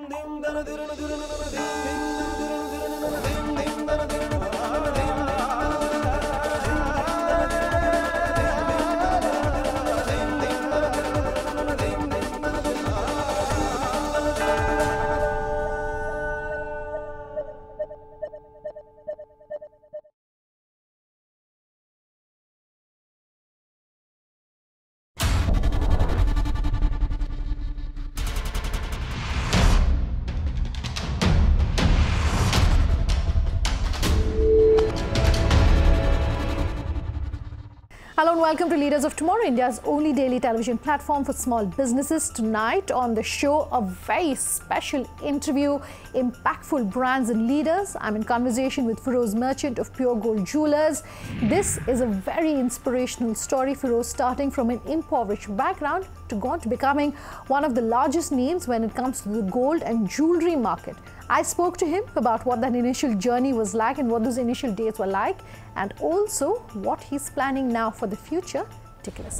Hello and welcome to Leaders of Tomorrow, India's only daily television platform for small businesses. Tonight on the show, a very special interview, impactful brands and leaders. I'm in conversation with Feroz Merchant of Pure Gold Jewellers. This is a very inspirational story. Feroz starting from an impoverished background to go on to becoming one of the largest names when it comes to the gold and jewelry market. I spoke to him about what that initial journey was like and what those initial days were like, and also what he's planning now for the future. Take a listen.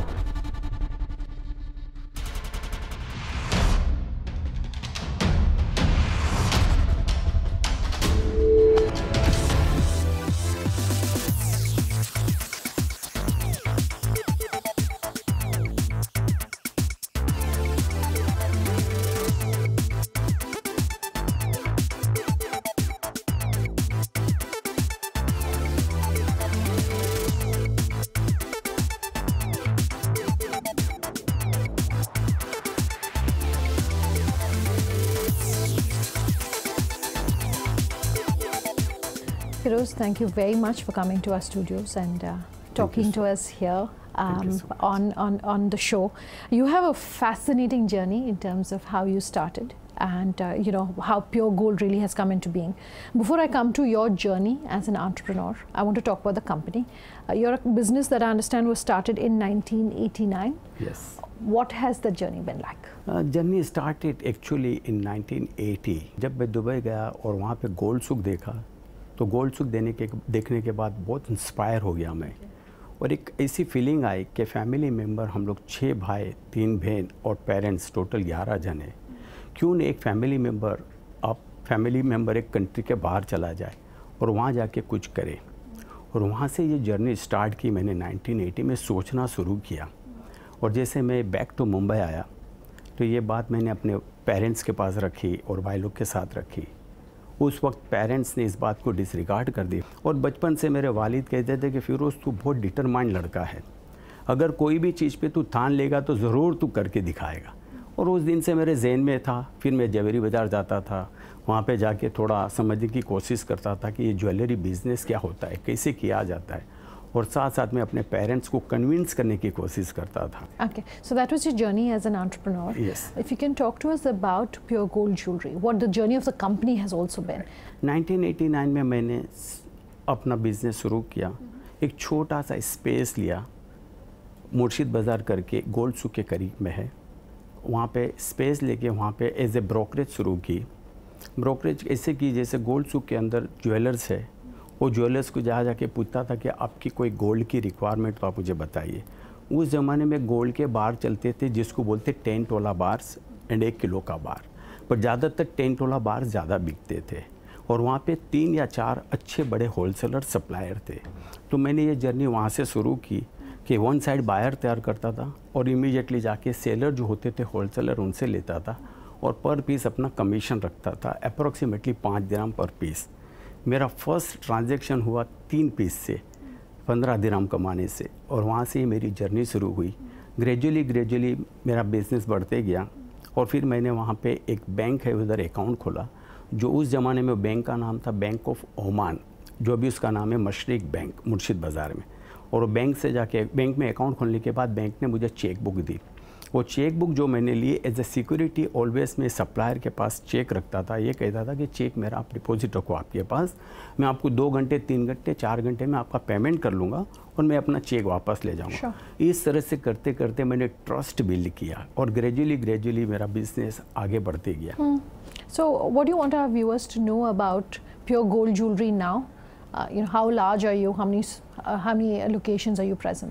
Feroz, thank you very much for coming to our studios and talking to us here on the show. You have a fascinating journey in terms of how you started and you know how Pure Gold really has come into being. Before I come to your journey as an entrepreneur, I want to talk about the company. You're a business that I understand was started in 1989. Yes. What has the journey been like? Journey started actually in 1980. जब मैं Dubai गया और वहाँ पे gold सुक देखा, तो gold सुक देखने के बाद बहुत इंस्पायर हो गया मैं, और एक ऐसी फीलिंग आई कि फैमिली मेम्बर हम लोग 6 भाई 3 बहन और पेरेंट्स टोटल 11 जन हैं, क्यों नहीं एक फैमिली मेम्बर एक कंट्री के बाहर चला जाए और वहाँ जाके कुछ करे। और वहाँ से ये जर्नी स्टार्ट की मैंने 1980 में सोचना शुरू किया। और जैसे मैं बैक टू मुंबई आया तो ये बात मैंने अपने पेरेंट्स के पास रखी और भाई लोग के साथ रखी। उस वक्त पेरेंट्स ने इस बात को डिसरिगार्ड कर दी, और बचपन से मेरे वालिद कहते थे कि फिरोज़ तू बहुत डिटरमाइंड लड़का है, अगर कोई भी चीज़ पे तू ठान लेगा तो ज़रूर तू करके दिखाएगा। और उस दिन से मेरे जहन में था। फिर मैं जवेरी बाज़ार जाता था, वहाँ पे जाके थोड़ा समझने की कोशिश करता था कि ये ज्वेलरी बिज़नेस क्या होता है, कैसे किया जाता है, और साथ साथ में अपने पेरेंट्स को कन्विंस करने की कोशिश करता था। Okay, so that was your journey as an entrepreneur. Yes. If you can talk to us about Pure Gold Jewelry, what the journey of the company has also been. 1989 में मैंने अपना business शुरू किया। एक छोटा सा स्पेस लिया, मुर्शिद बाज़ार करके गोल्ड सुक के करीब में है, वहाँ पे स्पेस लेके वहाँ पे एज ए ब्रोकरेज शुरू की। ब्रोकरेज ऐसे की जैसे गोल्ड सुक के अंदर ज्वेलर्स है, वो ज्वेलर्स को जाके पूछता था कि आपकी कोई गोल्ड की रिक्वायरमेंट तो आप मुझे बताइए। उस ज़माने में गोल्ड के बार चलते थे जिसको बोलते 10 तोला बार्स एंड 1 किलो का बार, पर ज़्यादातर 10 तोला बार ज़्यादा बिकते थे, और वहाँ पे 3 या 4 अच्छे बड़े होलसेलर सप्लायर थे। तो मैंने ये जर्नी वहाँ से शुरू की कि वन साइड बायर तैयार करता था और इमीडिएटली जाके सेलर जो होते थे होलसेलर उनसे लेता था, और पर पीस अपना कमीशन रखता था, अप्रॉक्सीमेटली 5 दिरहम पर पीस। मेरा फर्स्ट ट्रांजैक्शन हुआ 3 पीस से 15 दिरहम कमाने से, और वहाँ से ही मेरी जर्नी शुरू हुई। ग्रेजुअली मेरा बिज़नेस बढ़ते गया, और फिर मैंने वहाँ पे एक बैंक है उधर अकाउंट खोला, जो उस ज़माने में बैंक का नाम था बैंक ऑफ ओमान, जो अभी उसका नाम है मशरिक बैंक मुर्शिद बाज़ार में। और बैंक से जाके बैंक में अकाउंट खोलने के बाद बैंक ने मुझे चेक बुक दी। वो चेक बुक जो मैंने ली एज ए सिक्योरिटी, ऑलवेज मैं सप्लायर के पास चेक रखता था। ये कहता था कि चेक मेरा आप डिपॉजिट रखो आपके पास, मैं आपको 2 घंटे 3 घंटे 4 घंटे में आपका पेमेंट कर लूँगा और मैं अपना चेक वापस ले जाऊँगा। इस तरह से करते करते मैंने ट्रस्ट बिल्ड किया, और ग्रेजुअली मेरा बिजनेस आगे बढ़ते गया। So what do you want our viewers to know about Pure Gold Jewelry now? You know, how large are you? How many locations are you present in?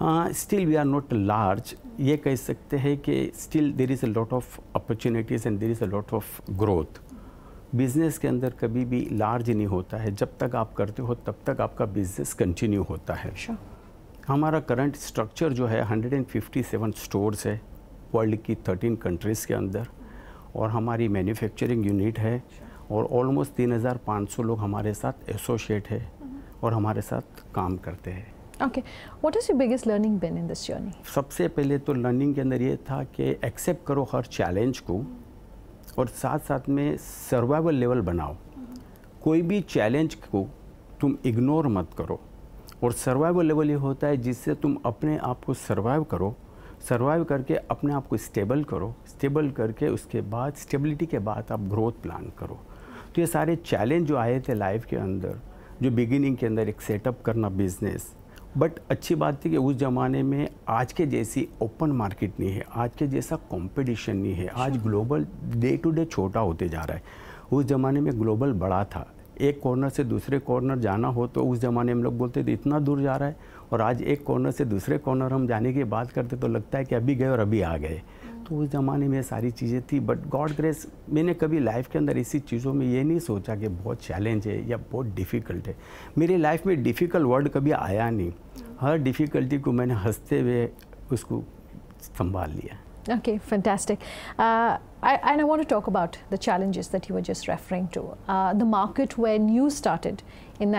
Still we are not large, ये कह सकते हैं कि still there is a lot of opportunities and there is a lot of growth. Business के अंदर कभी भी large नहीं होता है, जब तक आप करते हो तब तक आपका बिज़नेस कंटिन्यू होता है। हमारा करंट स्ट्रक्चर जो है 157 स्टोर्स है वर्ल्ड की 13 कंट्रीज़ के अंदर, और हमारी मैन्युफैक्चरिंग यूनिट है, और ऑलमोस्ट 3500 लोग हमारे साथ एसोसिएट है और हमारे साथ काम करते हैं। Okay, what is your biggest learning been in this journey? सबसे पहले तो लर्निंग के अंदर ये था कि एक्सेप्ट करो हर चैलेंज को, और साथ साथ में सर्वाइवल लेवल बनाओ। कोई भी चैलेंज को तुम इग्नोर मत करो, और सर्वाइवल लेवल ये होता है जिससे तुम अपने आप को सर्वाइव करो, सर्वाइव करके अपने आप को स्टेबल करो, स्टेबल करके उसके बाद स्टेबिलिटी के बाद आप ग्रोथ प्लान करो। तो ये सारे चैलेंज जो आए थे लाइफ के अंदर, जो बिगिनिंग के अंदर एक सेटअप करना बिजनेस, बट अच्छी बात थी कि उस ज़माने में आज के जैसी ओपन मार्केट नहीं है, आज के जैसा कंपटीशन नहीं है। आज ग्लोबल डे टू डे छोटा होते जा रहा है। उस ज़माने में ग्लोबल बड़ा था, एक कॉर्नर से दूसरे कॉर्नर जाना हो तो उस ज़माने में लोग बोलते थे इतना दूर जा रहा है, और आज एक कॉर्नर से दूसरे कॉर्नर हम जाने की बात करते तो लगता है कि अभी गए और अभी आ गए। तो उस ज़माने में सारी चीज़ें थी, बट गॉड ग्रेस मैंने कभी लाइफ के अंदर इसी चीज़ों में ये नहीं सोचा कि बहुत चैलेंज है या बहुत डिफ़िकल्ट है। मेरी लाइफ में डिफ़िकल्ट वर्ड कभी आया नहीं, हर डिफ़िकल्टी को मैंने हंसते हुए उसको संभाल लिया। Okay, fantastic. And I want to talk about the challenges that you were just referring to. The market when you started in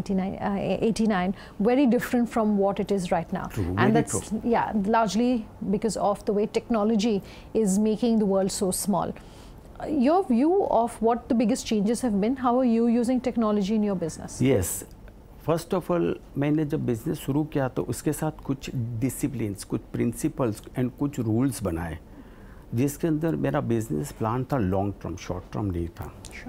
1989, very different from what it is right now. True, and that's largely because of the way technology is making the world so small. Your view of what the biggest changes have been, how are you using technology in your business? Yes. First of all मैंने जब business शुरू किया तो उसके साथ कुछ disciplines, कुछ principles and कुछ रूल्स बनाए, जिसके अंदर मेरा बिज़नेस प्लान था लॉन्ग टर्म, शॉर्ट टर्म नहीं था।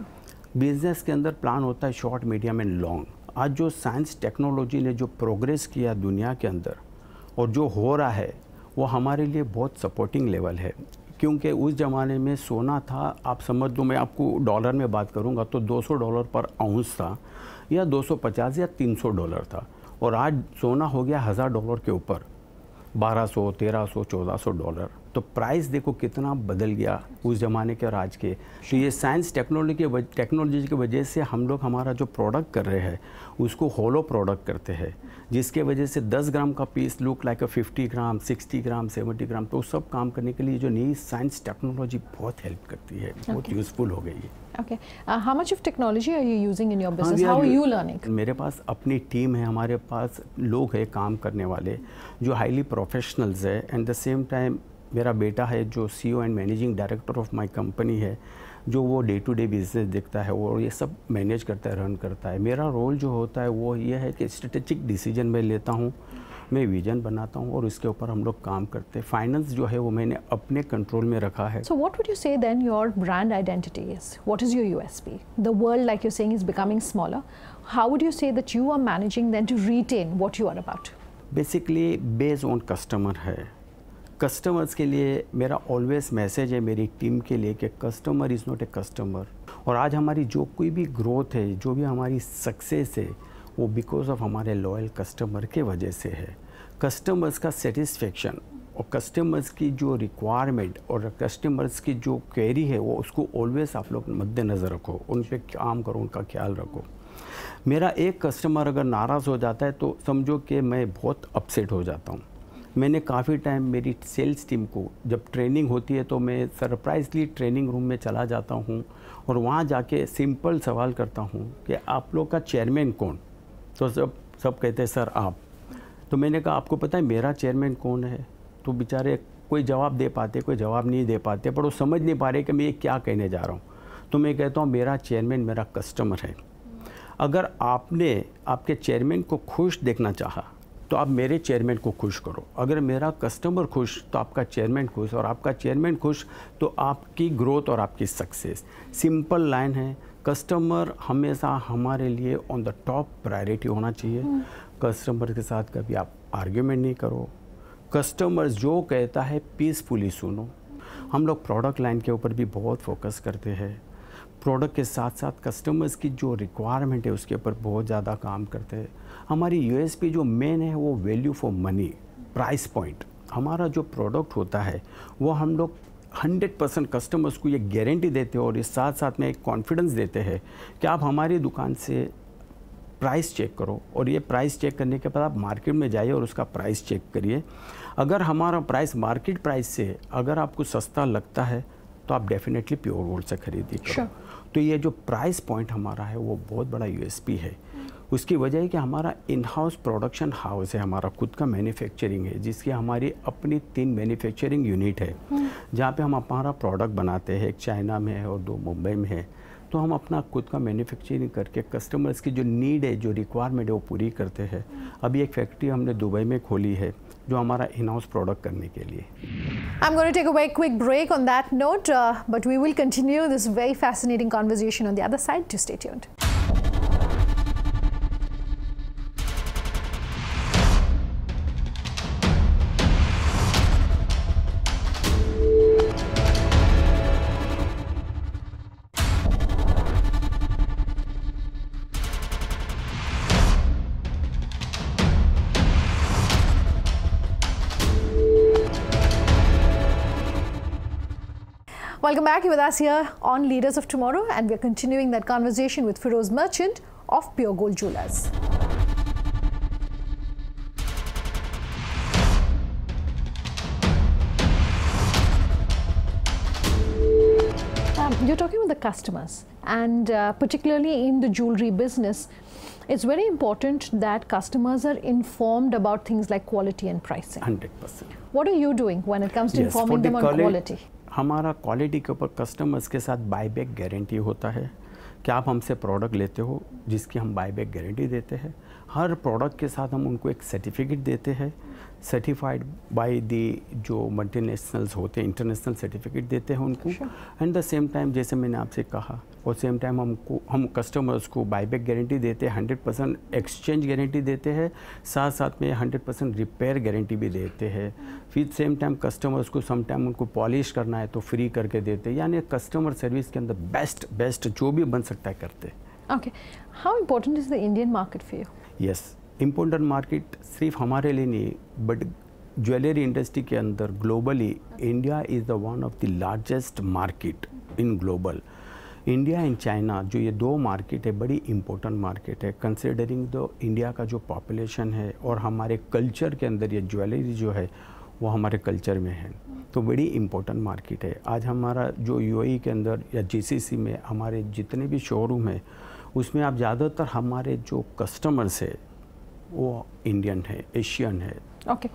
बिज़नेस के अंदर प्लान होता है शॉर्ट, मीडियम एंड लॉन्ग। आज जो साइंस टेक्नोलॉजी ने जो प्रोग्रेस किया दुनिया के अंदर और जो हो रहा है वो हमारे लिए बहुत सपोर्टिंग लेवल है, क्योंकि उस ज़माने में सोना था, आप समझ दो, मैं आपको डॉलर में बात करूँगा तो $200 पर आउंस था, या 250 या $300 था, और आज सोना हो गया $1000 के ऊपर, $1200, $1300, $1400। तो प्राइस देखो कितना बदल गया उस ज़माने के और आज के। तो ये साइंस टेक्नोलॉजी की वजह से हम लोग हमारा जो प्रोडक्ट कर रहे हैं उसको होलो प्रोडक्ट करते हैं, जिसके वजह से 10 ग्राम का piece look like 50 gram, 60 gram, 70 gram. तो सब काम करने के लिए जो नई साइंस टेक्नोलॉजी बहुत हेल्प करती है, बहुत यूज़फुल हो गई है। Okay. How much of technology are you using in your business? How are you learning? मेरे पास अपनी टीम है, हमारे पास लोग हैं काम करने वाले जो हाईली प्रोफेशनल्स है, एंड द सेम टाइम मेरा बेटा है जो CEO and managing director of my company है, जो वो डे टू डे बिजनेस देखता है और ये सब मैनेज करता है, रन करता है। मेरा रोल जो होता है वो ये है कि स्ट्रेटेजिक डिसीजन मैं लेता हूँ, मैं विजन बनाता हूँ और उसके ऊपर हम लोग काम करते हैं। फाइनेंस जो है वो मैंने अपने कंट्रोल में रखा है। So what would you say then your brand identity is? What is your USP? The world, like you're saying, is becoming smaller. How would you say that you are managing then to retain what you are about? Basically based on customer है। Customers के लिए मेरा always message है मेरी team के लिए कि customer is not a customer. और आज हमारी जो कोई भी ग्रोथ है, जो भी हमारी सक्सेस है, वो बिकॉज ऑफ हमारे लॉयल कस्टमर के वजह से है। कस्टमर्स का सेटिस्फेक्शन और कस्टमर्स की जो रिक्वायरमेंट और कस्टमर्स की जो क्वेरी है वो उसको ऑलवेज आप लोग मद्देनज़र रखो, उन पे काम करो, उनका ख्याल रखो। मेरा एक कस्टमर अगर नाराज़ हो जाता है तो समझो कि मैं बहुत अपसेट हो जाता हूँ। मैंने काफ़ी टाइम मेरी सेल्स टीम को जब ट्रेनिंग होती है तो मैं सरप्राइजली ट्रेनिंग रूम में चला जाता हूँ और वहाँ जाके सिंपल सवाल करता हूँ कि आप लोग का चेयरमैन कौन? तो सब कहते हैं सर आप। तो मैंने कहा आपको पता है मेरा चेयरमैन कौन है? तो बेचारे कोई जवाब दे पाते, कोई जवाब नहीं दे पाते, पर वो समझ नहीं पा रहे कि मैं ये क्या कहने जा रहा हूँ। तो मैं कहता हूँ मेरा चेयरमैन मेरा कस्टमर है। अगर आपने आपके चेयरमैन को खुश देखना चाहा तो आप मेरे चेयरमैन को खुश करो। अगर मेरा कस्टमर खुश तो आपका चेयरमैन खुश, और आपका चेयरमैन खुश तो आपकी ग्रोथ और आपकी सक्सेस। सिंपल लाइन है, कस्टमर हमेशा हमारे लिए ऑन द टॉप प्रायोरिटी होना चाहिए। कस्टमर के साथ कभी आप आर्ग्यूमेंट नहीं करो। कस्टमर जो कहता है पीसफुली सुनो। हम लोग प्रोडक्ट लाइन के ऊपर भी बहुत फोकस करते हैं। प्रोडक्ट के साथ साथ कस्टमर्स की जो रिक्वायरमेंट है उसके ऊपर बहुत ज़्यादा काम करते हैं। हमारी USP जो मेन है वो value for money. Price point, हमारा जो प्रोडक्ट होता है वो हम लोग 100% कस्टमर्स को ये गारंटी देते हैं और इस साथ साथ में एक कॉन्फिडेंस देते हैं कि आप हमारी दुकान से प्राइस चेक करो, और ये प्राइस चेक करने के बाद आप मार्केट में जाइए और उसका प्राइस चेक करिए। अगर हमारा प्राइस मार्केट प्राइस से अगर आपको सस्ता लगता है तो आप डेफिनेटली प्योर गोल्ड से खरीदी करो। तो ये जो प्राइस पॉइंट हमारा है वो बहुत बड़ा यूएसपी है। उसकी वजह है कि हमारा इन हाउस प्रोडक्शन हाउस है, हमारा खुद का मैन्युफैक्चरिंग है, जिसकी हमारी अपनी 3 मैन्युफैक्चरिंग यूनिट है जहाँ पे हम हमारा प्रोडक्ट बनाते हैं। एक चाइना में है और 2 मुंबई में है। तो हम अपना खुद का मैन्युफैक्चरिंग करके कस्टमर्स की जो नीड है, जो रिक्वायरमेंट है वो पूरी करते हैं। अभी एक फैक्ट्री हमने दुबई में खोली है जो हमारा इन हाउस प्रोडक्ट करने के लिए। I'm going to take a very quick break on that note, but we will continue this very fascinating conversation on the other side. To stay tuned. Welcome back. You're with us here on Leaders of Tomorrow, and we're continuing that conversation with Feroz Merchant of Pure Gold Jewelers. You're talking with the customers, and particularly in the jewelry business, it's very important that customers are informed about things like quality and pricing. 100%. What are you doing when it comes to informing them on quality? हमारा quality के ऊपर customers के साथ buyback guarantee होता है कि आप हमसे प्रोडक्ट लेते हो जिसकी हम बायबैक गारंटी देते हैं। हर प्रोडक्ट के साथ हम उनको एक सर्टिफिकेट देते हैं, सर्टिफाइड बाय दी जो मल्टीनेशनल्स होते हैं, इंटरनेशनल सर्टिफिकेट देते हैं उनको। एंड द सेम टाइम जैसे मैंने आपसे कहा, और सेम टाइम हम कस्टमर्स को बायबैक गारंटी देते हैं, 100% एक्सचेंज गारंटी देते हैं, साथ साथ में 100% रिपेयर गारंटी भी देते हैं। फिर सेम टाइम कस्टमर्स को सम टाइम उनको पॉलिश करना है तो फ्री करके देते हैं। यानी कस्टमर सर्विस के अंदर बेस्ट जो भी बन सकता है करते हैं। Okay, how important is the Indian market for you? Yes, important market सिर्फ हमारे लिए नहीं, बट ज्वेलरी इंडस्ट्री के अंदर globally India is the one of the largest market in global. India and China जो ये 2 मार्केट है, बड़ी इम्पोर्टेंट मार्केट है कंसिडरिंग द इंडिया का जो पॉपुलेशन है और हमारे कल्चर के अंदर ये ज्वेलरी जो है वो हमारे कल्चर में है, तो बड़ी इम्पोर्टेंट मार्केट है। आज हमारा जो यूएई के अंदर या जीसीसी में हमारे जितने भी शोरूम है उसमें आप ज़्यादातर हमारे जो कस्टमर्स है वो इंडियन है, एशियन है। Okay.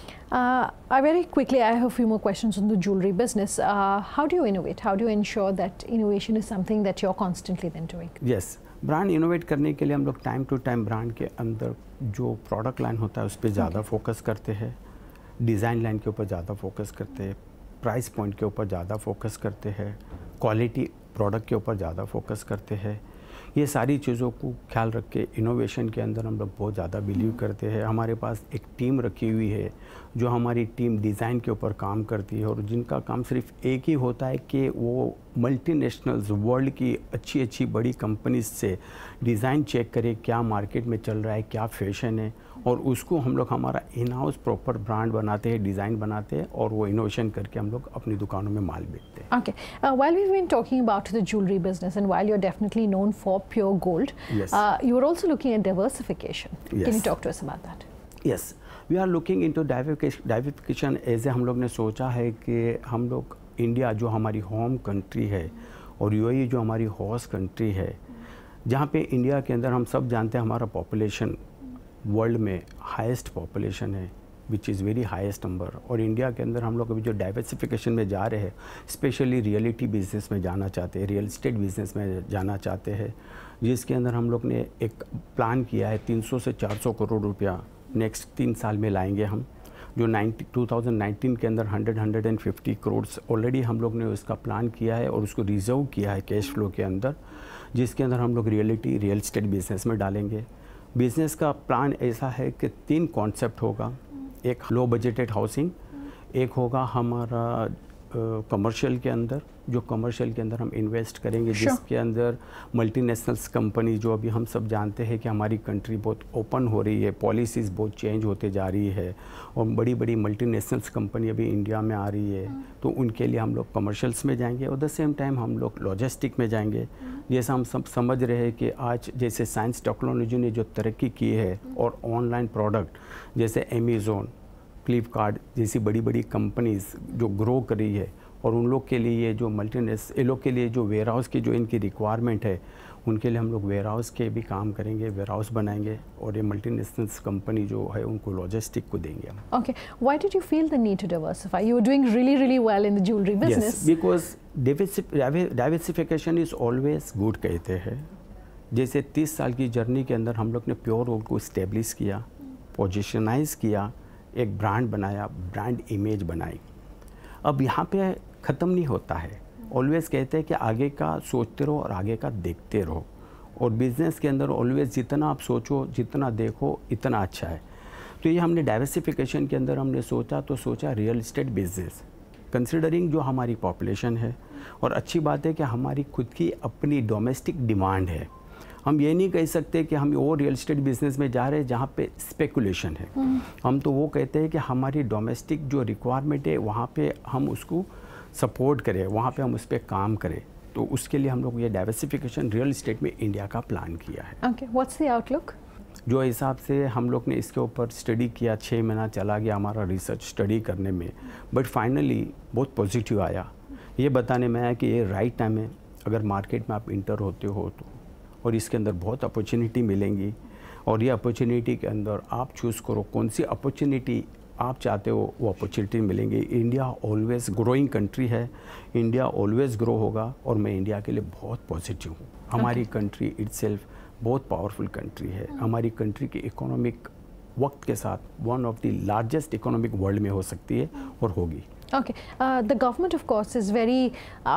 Very quickly, I have a few more questions on the jewelry business. How do you innovate? How do you ensure that innovation is something that you're constantly then doing? Yes, brand innovate करने के लिए हम लोग time to time brand के अंदर जो product line होता है उस पर ज़्यादा फोकस करते हैं, डिज़ाइन लाइन के ऊपर ज़्यादा फोकस करते हैं, प्राइस पॉइंट के ऊपर ज़्यादा फोकस करते हैं, क्वालिटी प्रोडक्ट के ऊपर ज़्यादा फोकस करते हैं। ये सारी चीज़ों को ख्याल रख के इनोवेशन के अंदर हम लोग बहुत ज़्यादा बिलीव करते हैं। हमारे पास एक टीम रखी हुई है जो हमारी टीम डिज़ाइन के ऊपर काम करती है और जिनका काम सिर्फ एक ही होता है कि वो मल्टीनेशनल्स वर्ल्ड की अच्छी बड़ी कंपनीज से डिज़ाइन चेक करे क्या मार्केट में चल रहा है, क्या फैशन है, और उसको हम लोग हमारा इन हाउस प्रॉपर ब्रांड बनाते हैं, डिज़ाइन बनाते हैं और वो इनोवेशन करके हम लोग अपनी दुकानों में माल बेचते हैं। Okay. While we've been talking about the jewelry business and while you're definitely known for pure gold, yes. You are also looking at diversification. Yes. Can you talk to us about that? Yes, we are looking into diversification as हम लोग ने सोचा है कि हम लोग India जो हमारी होम कंट्री है और यूएई जो हमारी होस्ट कंट्री है, जहाँ पे इंडिया के अंदर हम सब जानते हैं हमारा पॉपुलेशन वर्ल्ड में हाईएस्ट पॉपुलेशन है, which is very highest number. और इंडिया के अंदर हम लोग अभी जो डाइवर्सिफिकेशन में जा रहे हैं, स्पेशली रियलिटी बिजनेस में जाना चाहते हैं, रियल इस्टेट बिजनेस में जाना चाहते हैं, जिसके अंदर हम लोग ने एक प्लान किया है 300 से 400 करोड़ रुपया नेक्स्ट 3 साल में लाएंगे हम। जो 2019 के अंदर 150 करोड़ ऑलरेडी हम लोग ने उसका प्लान किया है और उसको रिजर्व किया है कैश फ्लो के अंदर, जिसके अंदर हम लोग रियल इस्टेट बिजनेस में डालेंगे। बिज़नेस का प्लान ऐसा है कि 3 कॉन्सेप्ट होगा, एक लो बजटेड हाउसिंग, एक होगा हमारा कमर्शियल के अंदर जो कमर्शियल के अंदर हम इन्वेस्ट करेंगे, जिसके अंदर मल्टीनेशनल्स कंपनी, जो अभी हम सब जानते हैं कि हमारी कंट्री बहुत ओपन हो रही है, पॉलिसीज़ बहुत चेंज होते जा रही है और बड़ी बड़ी मल्टीनेशनल्स कंपनी अभी इंडिया में आ रही है, तो उनके लिए हम लोग कमर्शियल्स में जाएंगे और द सेम टाइम हम लोग लॉजिस्टिक में जाएंगे। जैसा हम सब समझ रहे हैं कि आज जैसे साइंस टेक्नोलॉजी ने जो तरक्की की है और ऑनलाइन प्रोडक्ट जैसे अमेज़ॉन, फ्लिपकार्ट जैसी बड़ी बड़ी कंपनीज़ जो ग्रो कर रही है, और उन लोग के लिए जो ये लोग के लिए जो वेयर हाउस की जो इनकी रिक्वायरमेंट है, उनके लिए हम लोग वेयर हाउस के भी काम करेंगे, वेयर हाउस बनाएंगे और ये मल्टीनेशनल्स कंपनी जो है उनको लॉजिस्टिक को देंगे हम। Okay, why did you feel the need to diversify? You were doing really well in the jewelry business. Yes, because diversification is always good कहते हैं। जैसे 30 साल की जर्नी के अंदर हम लोग ने प्योर गोल्ड को इस्टेब्लिश किया, पोजिशनाइज किया, एक ब्रांड बनाया, ब्रांड इमेज बनाई। अब यहाँ पे ख़त्म नहीं होता है, ऑलवेज़ कहते हैं कि आगे का सोचते रहो और आगे का देखते रहो, और बिज़नेस के अंदर ऑलवेज़ जितना आप सोचो, जितना देखो, इतना अच्छा है। तो ये हमने डाइवर्सिफिकेशन के अंदर हमने सोचा रियल इस्टेट बिजनेस, कंसिडरिंग जो हमारी पॉपुलेशन है, और अच्छी बात है कि हमारी खुद की अपनी डोमेस्टिक डिमांड है। हम ये नहीं कह सकते कि हम वो रियल इस्टेट बिजनेस में जा रहे हैं जहाँ पे स्पेकुलेशन है। हम तो वो कहते हैं कि हमारी डोमेस्टिक जो रिक्वायरमेंट है वहाँ पे हम उसको सपोर्ट करें, वहाँ पे हम उस पर काम करें। तो उसके लिए हम लोग ये डाइवर्सिफिकेशन रियल इस्टेट में इंडिया का प्लान किया है। Okay, what's the outlook? जो हिसाब से हम लोग ने इसके ऊपर स्टडी किया, 6 महीना चला गया हमारा रिसर्च स्टडी करने में, बट फाइनली बहुत पॉजिटिव आया। ये बताने में आया कि ये राइट टाइम है, अगर मार्केट में आप इंटर होते हो तो, और इसके अंदर बहुत अपॉर्चुनिटी मिलेंगी, और ये अपॉर्चुनिटी के अंदर आप चूज़ करो कौन सी अपॉर्चुनिटी आप चाहते हो, वो अपॉर्चुनिटी मिलेंगी। इंडिया ऑलवेज ग्रोइंग कंट्री है, इंडिया ऑलवेज ग्रो होगा, और मैं इंडिया के लिए बहुत पॉजिटिव हूँ। हमारी कंट्री इटसेल्फ बहुत पावरफुल कंट्री है। हमारी कंट्री की इकोनॉमिक वक्त के साथ one of the largest economic world में हो सकती है और होगी। Okay, the government of course is very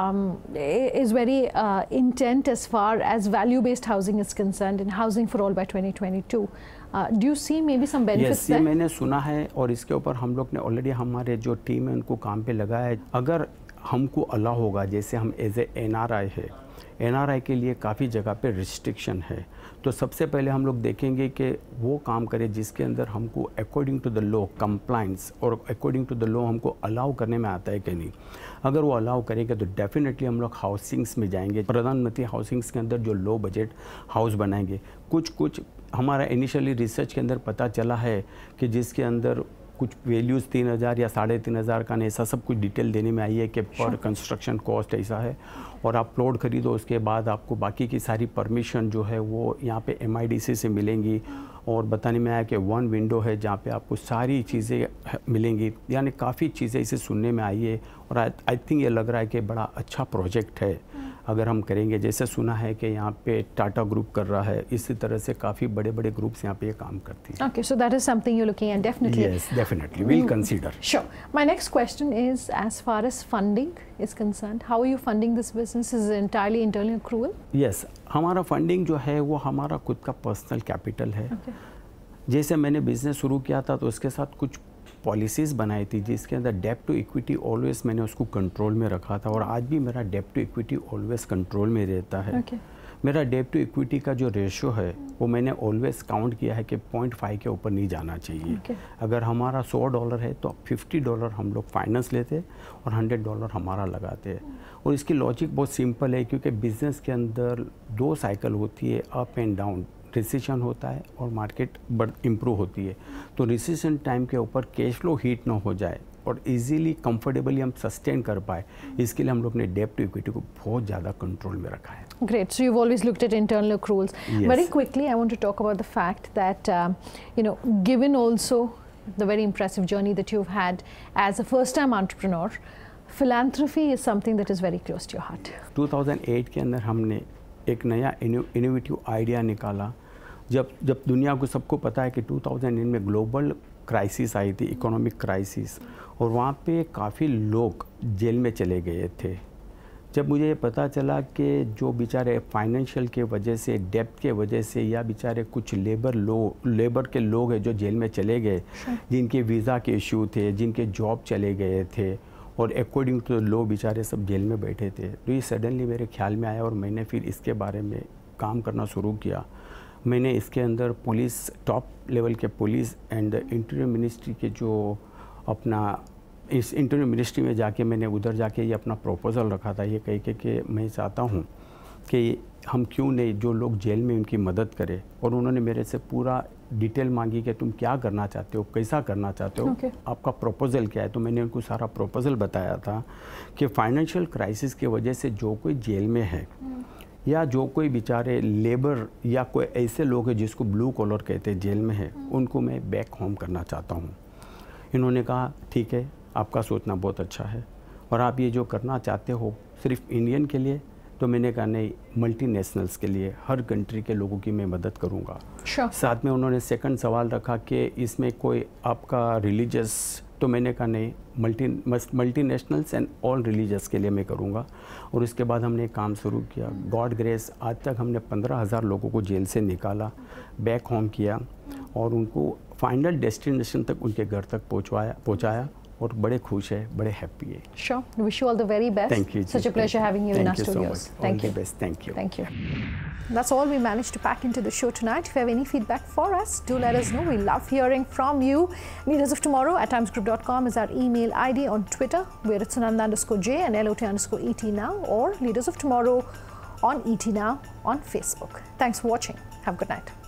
intent as far as value-based housing is concerned in Housing for All by 2022. Do you see maybe some benefits yes, there? ये मैंने सुना है, और इसके ऊपर हम लोग ने ऑलरेडी हमारे जो टीम है उनको काम पे लगाया है। अगर हमको अलाउ होगा, जैसे हम एज ए NRI है, NRI के लिए काफ़ी जगह पे रिस्ट्रिक्शन है, तो सबसे पहले हम लोग देखेंगे कि वो काम करें जिसके अंदर हमको according to the law compliance और अकॉर्डिंग टू द लॉ हमको अलाउ करने में आता है कि नहीं। अगर वो अलाउ करेंगे तो डेफिनेटली हम लोग हाउसिंग्स में जाएंगे, प्रधानमंत्री हाउसिंग्स के अंदर जो लो बजट हाउस बनाएंगे। कुछ हमारा इनिशियली रिसर्च के अंदर पता चला है कि जिसके अंदर कुछ वैल्यूज़ 3000 या 3500 का नहीं, ऐसा सब कुछ डिटेल देने में आई है कि पर कंस्ट्रक्शन कॉस्ट ऐसा है, और आप प्लॉट खरीदो उसके बाद आपको बाकी की सारी परमिशन जो है वो यहाँ पे MIDC से मिलेंगी, और बताने में आया कि 1 विंडो है जहाँ पे आपको सारी चीज़ें मिलेंगी। यानी काफ़ी चीज़ें इसे सुनने में आई है, और आई थिंक ये लग रहा है कि बड़ा अच्छा प्रोजेक्ट है अगर हम करेंगे। जैसे सुना है कि यहाँ पे टाटा ग्रुप कर रहा है, इसी तरह से काफ़ी बड़े बड़े ग्रुप्स यहाँ पे ये काम करती हैं। Okay, so that is something you're looking at definitely. Yes, definitely. We'll consider. Sure. My next question is, as far as funding is concerned, how are you funding this business? Is it entirely internal accrual? Yes, हमारा funding जो है वो हमारा खुद का personal capital है। Okay. जैसे मैंने बिजनेस शुरू किया था तो उसके साथ कुछ पॉलिसीज़ बनाई थी जिसके अंदर डेब्ट टू इक्विटी ऑलवेज मैंने उसको कंट्रोल में रखा था, और आज भी मेरा डेब्ट टू इक्विटी ऑलवेज कंट्रोल में रहता है। Okay. मेरा डेब्ट टू इक्विटी का जो रेशो है वो मैंने ऑलवेज काउंट किया है कि 0.5 के ऊपर नहीं जाना चाहिए। Okay. अगर हमारा $100 है तो $50 हम लोग फाइनेंस लेते और $100 हमारा लगाते हैं। और इसकी लॉजिक बहुत सिंपल है, क्योंकि बिजनेस के अंदर 2 साइकिल होती है, अप एंड डाउन। रिसेशन होता है और मार्केट इम्प्रूव होती है, तो रिसेशन टाइम के ऊपर कैश फ्लो हीट ना हो जाए और इजीली कंफर्टेबली हम सस्टेन कर पाए, इसके लिए हम लोग ने डेब्ट टू इक्विटी को बहुत ज़्यादा कंट्रोल में रखा है। Great. So you've always looked at internal accruals. Yes. Very quickly, I want to talk about the fact that, given also the very impressive journey that you've had as a first-time entrepreneur, philanthropy is something that is very close to your heart. 2008 के अंदर हमने एक नया innovative idea निकाला। जब दुनिया को सबको पता है कि 2009 में ग्लोबल क्राइसिस आई थी, इकोनॉमिक क्राइसिस, और वहाँ पे काफ़ी लोग जेल में चले गए थे। जब मुझे ये पता चला कि जो बेचारे फाइनेंशियल के वजह से, डेब्ट के वजह से, या बेचारे कुछ लेबर के लोग हैं जो जेल में चले गए, जिनके वीज़ा के इशू थे, जिनके जॉब चले गए थे, और अकॉर्डिंग टू लॉ बेचारे सब जेल में बैठे थे। तो ये सडनली मेरे ख्याल में आया और मैंने फिर इसके बारे में काम करना शुरू किया। मैंने इसके अंदर पुलिस, टॉप लेवल के पुलिस एंड इंटीरियर मिनिस्ट्री के जो अपना इस इंटीरियर मिनिस्ट्री में जाके मैंने उधर जाके ये अपना प्रपोज़ल रखा था, ये कह के मैं चाहता हूँ कि हम क्यों नहीं जो लोग जेल में उनकी मदद करें। और उन्होंने मेरे से पूरा डिटेल मांगी कि तुम क्या करना चाहते हो, कैसा करना चाहते हो, आपका प्रपोज़ल क्या है। तो मैंने उनको सारा प्रपोज़ल बताया था कि फाइनेंशियल क्राइसिस की वजह से जो कोई जेल में है या जो कोई बेचारे लेबर या कोई ऐसे लोग हैं जिसको ब्लू कॉलर कहते हैं जेल में है, उनको मैं बैक होम करना चाहता हूँ। इन्होंने कहा ठीक है, आपका सोचना बहुत अच्छा है और आप ये जो करना चाहते हो सिर्फ इंडियन के लिए। तो मैंने कहा नहीं, मल्टीनेशनल्स के लिए, हर कंट्री के लोगों की मैं मदद करूँगा। साथ में उन्होंने सेकंड सवाल रखा कि इसमें कोई आपका रिलीजियस, तो मैंने कहा नहीं, मल्टीनेशनल्स एंड ऑल रिलीजियस के लिए मैं करूँगा। और उसके बाद हमने काम शुरू किया। गॉड ग्रेस आज तक हमने 15,000 लोगों को जेल से निकाला, बैक होम किया और उनको फाइनल डेस्टिनेशन तक उनके घर तक पहुँचाया और बड़े खुश है, बड़े हैप्पी है। Sure. Wish you all the very best. Thank you. Such a pleasure having you in our studios. Thank you so much. Thank you. All the best. Thank you. Thank you. That's all we managed to pack into the show tonight. If you have any feedback for us, do let us know. We love hearing from you. Leaders of Tomorrow at timesgroup.com is our email ID. On Twitter, we're at Sunanda_J and LOT_ET now, or Leaders of Tomorrow on ET Now on Facebook. Thanks for watching. Have a good night.